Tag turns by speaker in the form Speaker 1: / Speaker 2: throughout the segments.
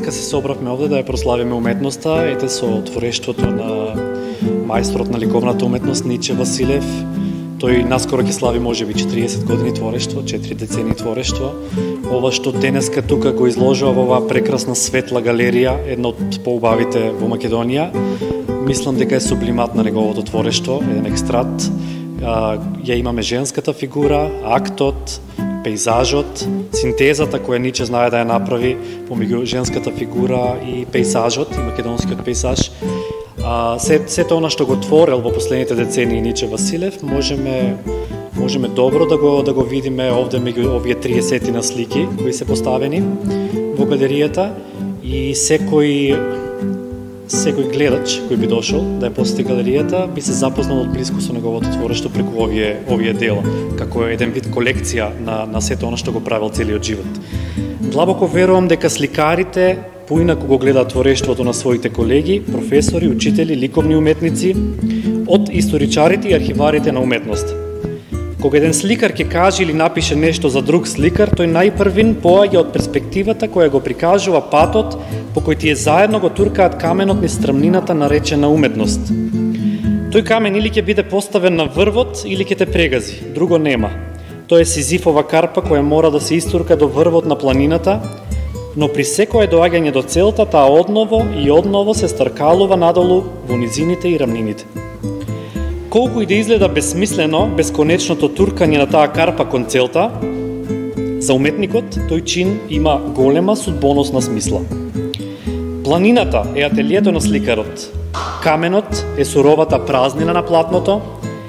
Speaker 1: денеска се собравме овде да ја прославиме уметноста, ете со творештвото на мајсторот на ликовната уметност Ниче Василев. Тој наскоро ќе слави можеби 40 години творештво, 4 децени творештво. Ова што денеска тука го изложува во оваа прекрасна светла галерија, една од поубавите во Македонија, мислам дека е сублимат на неговото творештво, еден екстрат. Ја имаме женската фигура, актот, пейзажот, синтезата која Ниче знае да ја направи помеѓу женската фигура и пейзажот, и македонскиот пейзаж. Сето она што го творел во последните децении Ниче Василев, можеме добро да го видиме овде меѓу овие 30 на слики кои се поставени во галеријата, и секој гледач кој би дошол да ја посети галеријата би се запознал од близко со неговото творештво преку овие дела, како еден вид колекција на сето она што го правил целиот живот. Длабоко верувам дека сликарите поинаку го гледаат творештвото на своите колеги, професори, учители, ликовни уметници, од историчарите и архиварите на уметноста. Кога еден сликар ќе каже или напише нешто за друг сликар, тој најпрвин поаѓа од перспективата која го прикажува патот по кој тие заедно го туркаат каменот низ стрмнината наречена уметност. Тој камен или ќе биде поставен на врвот или ќе те прегази, друго нема. Тоа е Сизифова карпа која мора да се истурка до врвот на планината, но при секое доаѓање до целта таа одново и одново се старкалува надолу во низините и рамнините. Колку и да изгледа безсмислено бесконечното туркање на таа карпа кон целта, за уметникот тој чин има голема судбоносна смисла. Планината е ателието на сликарот, каменот е суровата празнина на платното,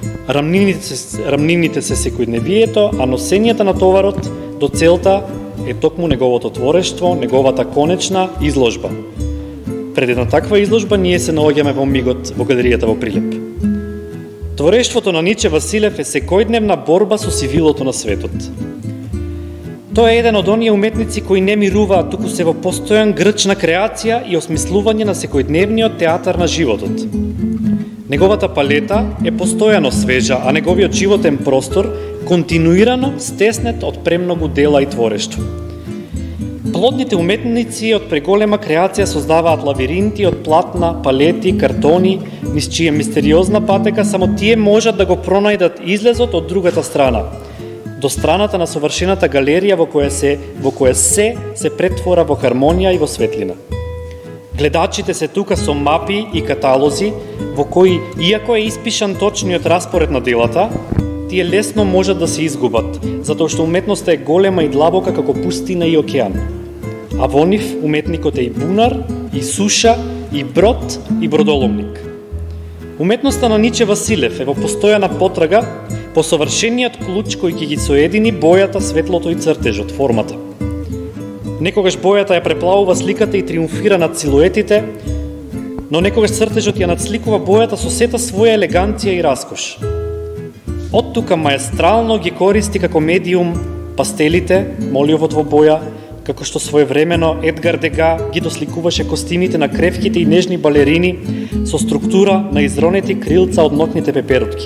Speaker 1: рамнините се секојдневието, а носењето на товарот до целта е токму неговото творештво, неговата конечна изложба. Пред една таква изложба ние се наоѓаме во мигот во галеријата во Прилеп. Творештвото на Ниче Василев е секојдневна борба со сивилото на светот. Тој е еден од оние уметници кои не мируваат, туку се во постојан грч на креација и осмислување на секојдневниот театар на животот. Неговата палета е постојано свежа, а неговиот животен простор континуирано стеснет од премногу дела и творештво. Плодните уметници од преголема креација создаваат лавиринти од платна, палети, картони, низ чија мистериозна патека само тие можат да го пронајдат излезот од другата страна, до страната на совршената галерија во која се претвора во хармонија и во светлина. Гледачите се тука со мапи и каталози во кои, иако е испишан точниот распоред на делата, тие лесно можат да се изгубат, затоа што уметноста е голема и длабока како пустина и океан. А во нив уметникот е и бунар, и суша, и брод, и бродоломник. Уметноста на Ниче Василев е во постојана потрага по совршениот клуч кој ќе ги соедини бојата, светлото и цртежот, формата. Некогаш бојата ја преплавува сликата и триумфира над силуетите, но некогаш цртежот ја надсликува бојата со сета своја елеганција и раскош. Од тука маестрално ги користи како медиум пастелите, молиовот во боја, како што своевремено Едгар Дега ги досликуваше костимите на кревките и нежни балерини со структура на изронети крилца од нокните пеперутки.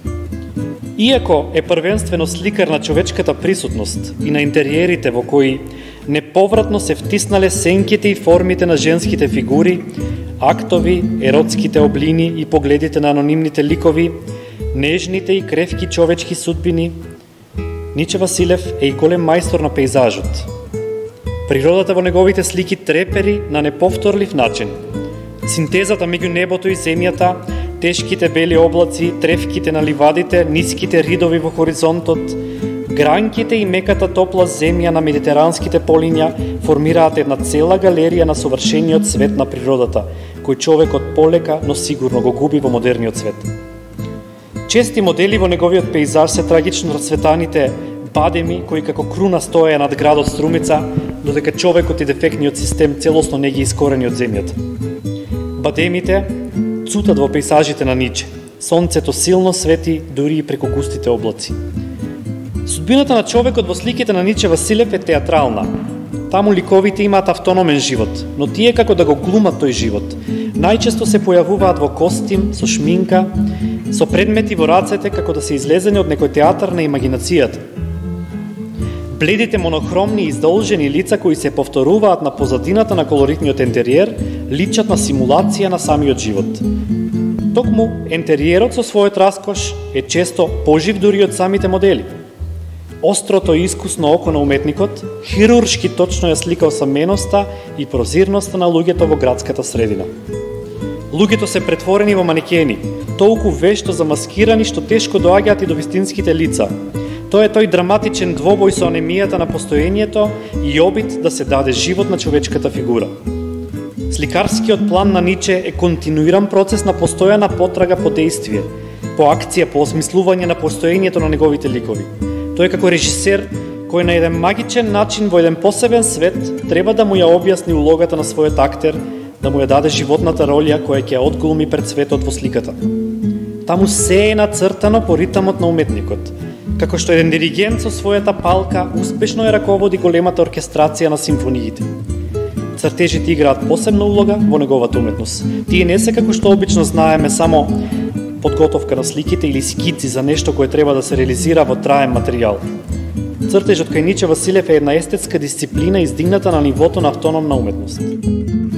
Speaker 1: Иако е првенствено сликар на човечката присутност и на интериерите во кои неповратно се втиснале сенките и формите на женските фигури, актови, еротските облини и погледите на анонимните ликови, нежните и кревки човечки судбини, Ниче Василев е и голем мајстор на пейзажот. Природата во неговите слики трепери на неповторлив начин. Синтезата меѓу небото и земјата, тешките бели облаци, тревките на ливадите, ниските ридови во хоризонтот, гранките и меката топла земја на медитеранските полиња формираат една цела галерија на совршениот свет на природата, кој човекот полека, но сигурно го губи во модерниот свет. Чести модели во неговиот пейзаж се трагично расцветаните бадеми кои како круна стоеја над градот Струмица, додека човекот и дефектниот систем целосно не ги искорени од земјата. Бадемите цутат во пейзажите на Ниче. Сонцето силно свети дури и преку густите облаци. Судбината на човекот во сликите на Ниче Василев е театрална. Таму ликовите имаат автономен живот, но тие како да го глумат тој живот. Најчесто се појавуваат во костим, со шминка, со предмети во рацете како да се излезени од некој театар на имагинацијата. Бледите монохромни и издолжени лица кои се повторуваат на позадината на колоритниот ентериер личат на симулација на самиот живот. Токму ентериерот со својот раскош е често пожив дури од самите модели. Острото и искусно око на уметникот хируршки точно ја слика осаменоста и прозирноста на луѓето во градската средина. Луѓето се претворени во манекени, толку вешто замаскирани што тешко доаѓаат и до вистинските лица. Тоа е тој драматичен двобој со анемијата на постоењето и обид да се даде живот на човечката фигура. Сликарскиот план на Ниче е континуиран процес на постојана потрага по дејствие, по акција, по осмислување на постоењето на неговите ликови. Тој како режисер кој на еден магичен начин во еден посебен свет треба да му ја објасни улогата на својот актер, да му ја даде животната ролја која ќе ја одглуми пред светот во сликата. Таму се е нацртано по ритамот на уметникот, како што еден диригент со својата палка успешно ја раководи големата оркестрација на симфониите. Цртежите играат посебна улога во неговата уметност. Тие не се како што обично знаеме само подготовка на сликите или скици за нешто кое треба да се реализира во траен материјал. Цртежот кај Ниче Василев е една естетска дисциплина издигната на нивото на автономна уметност.